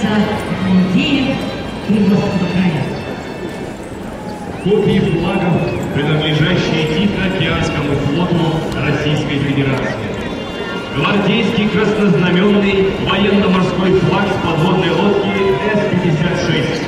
является музеем Приморского края. Копии флагов, принадлежащие Тихоокеанскому флоту Российской Федерации. Гвардейский краснознаменный военно-морской флаг с подводной лодки С-56.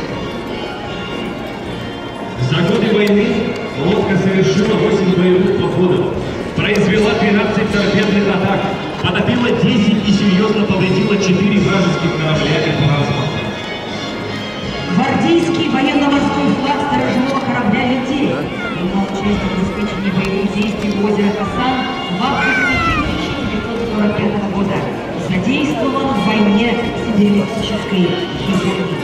За годы войны лодка совершила 8 боевых походов, произвела 12 торпедных атак, потопила 10 и серьезно повредила 4 вражеских корабля и транспорта. Гвардейский военно-морской флаг сторожевого корабля «Литей» принимал участие в обеспечении боевых действий в озере Хасан в августе 1945 года. Задействован в войне с империалистической Германией.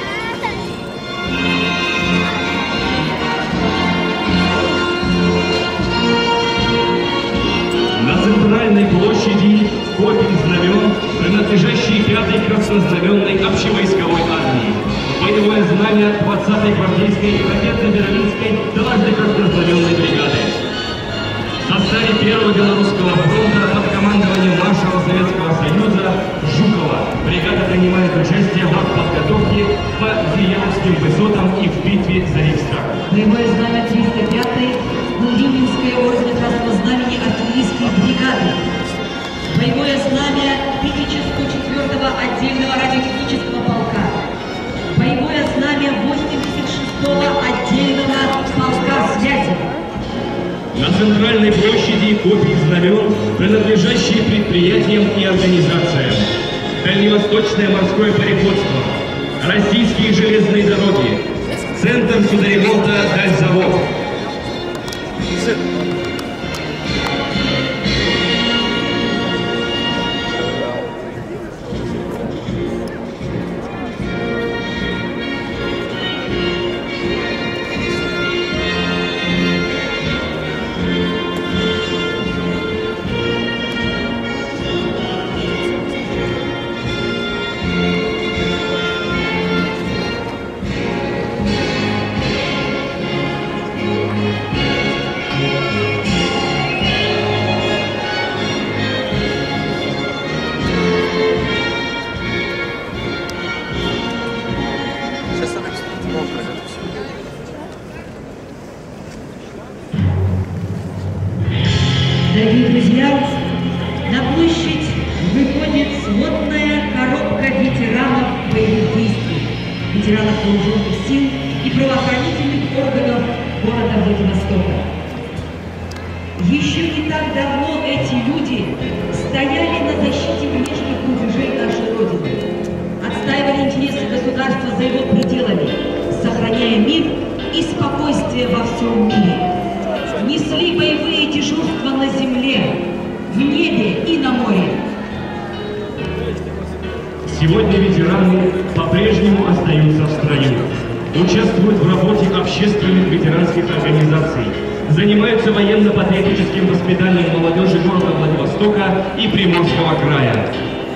На центральной площади копии знамен, принадлежащие 5-й краснознаменной общевойсковой армии. Боевое знамя 20-й гвардейской ракетно-берлинской дважды краснознаменной бригады. В составе Первого Белорусского фронта под командованием маршала Советского Союза Жукова бригада принимает участие в подготовке по Зияловским высотам и в битве за Рейхстаг. Боевое знамя 305-й Владимирской ордена Красного Знамени артиллерийской бригады. Боевое знамя 54-го отдельного радиотехнического полка. Боевое знамя 86-го отдельного полка связи. На центральной площади копии знамен, принадлежащие предприятиям и организациям. Дальневосточное морское пароходство, Российские железные дороги, Центр судоремонта Дальзавод. Дорогие друзья, на площадь выходит сводная коробка ветеранов боевых действий, ветеранов вооруженных сил и правоохранительных органов города Владивостока. Еще не так давно эти люди стояли на защите внешних рубежей нашей Родины, отстаивали интересы государства за его пределами, сохраняя мир и спокойствие во всем мире. Несли боевые дежурства на земле, в небе и на море. Сегодня ветераны по-прежнему остаются в строю, участвуют в работе общественных ветеранских организаций, занимаются военно-патриотическим воспитанием молодежи города Владивостока и Приморского края.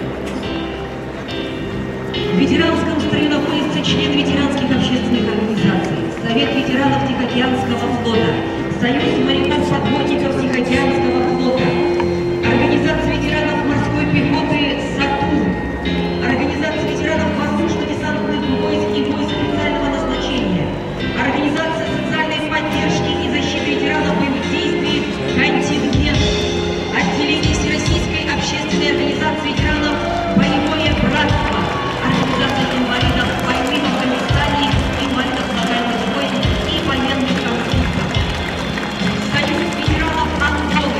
В ветеранском строю находится член ветеранских общественных организаций, Совет ветеранов Тихоокеанского флота, Союз моряков-подводников Тихоокеанского флота, Организация ветеранов морской пехоты «Сатурн», Организация ветеранов воздушно-десантных войск и войск специального назначения, Организация социальной поддержки и защиты ветеранов боевых действий «Контингент», отделение Всероссийской общественной организации ветеранов «Боевое братство», Организация инвалидов войны в Афганистане, инвалидов локальных войн и военных конфликтов, Союз ветеранов Анголы,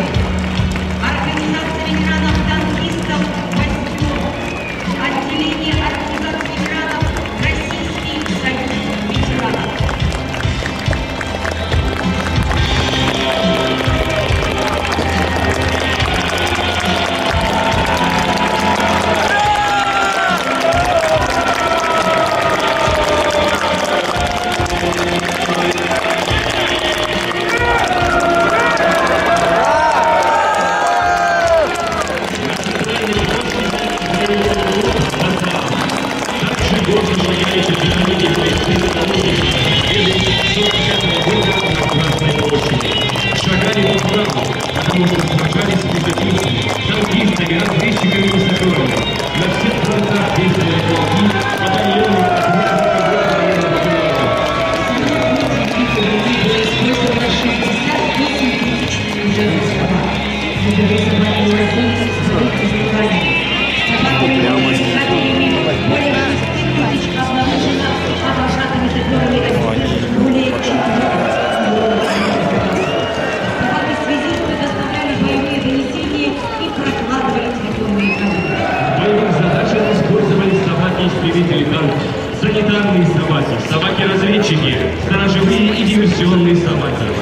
планетарные собаки, собаки-разведчики, сторожевые и диверсионные собаки.